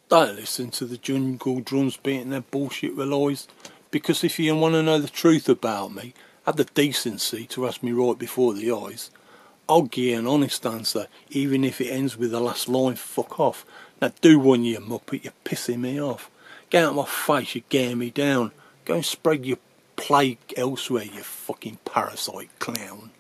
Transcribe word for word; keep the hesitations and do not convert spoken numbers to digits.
Don't listen to the jungle drums beating their bullshit with lies, because if you want to know the truth about me, have the decency to ask me right before the eyes. I'll give you an honest answer, even if it ends with the last line, fuck off. Now do one, you muppet, you're pissing me off. Get out of my face, you're getting me down. Go and spread your plague elsewhere, you fucking parasite clown.